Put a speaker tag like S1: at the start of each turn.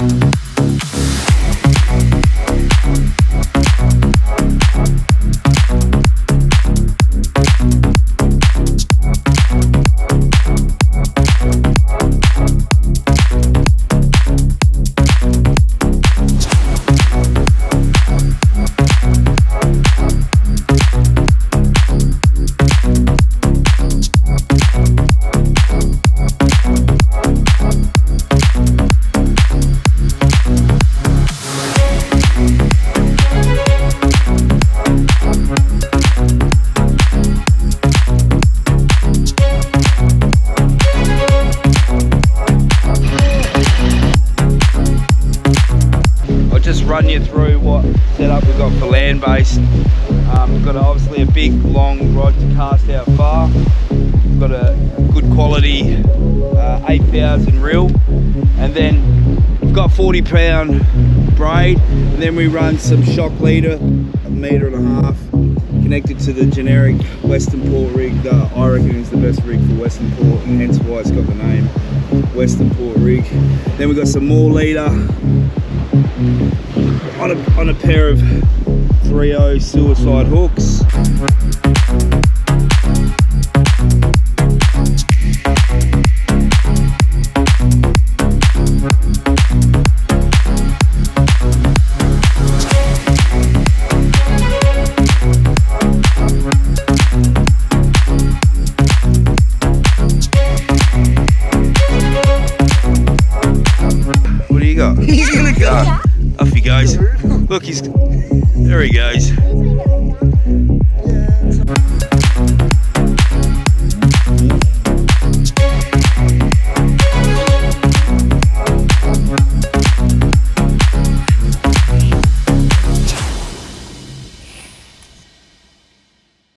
S1: Run you through what setup we've got for Landbased. We've got obviously a big long rod to cast out far. We've got a good quality 8000 reel, and then we've got 40-pound braid, and then we run some shock leader, 1.5 meters, connected to the generic Westernport rig that I reckon is the best rig for Westernport, and hence why it's got the name Westernport rig. Then we've got some more leader on a pair of 3.0 suicide hooks. What do you got? He's gonna go. Off he goes. Look, there he goes.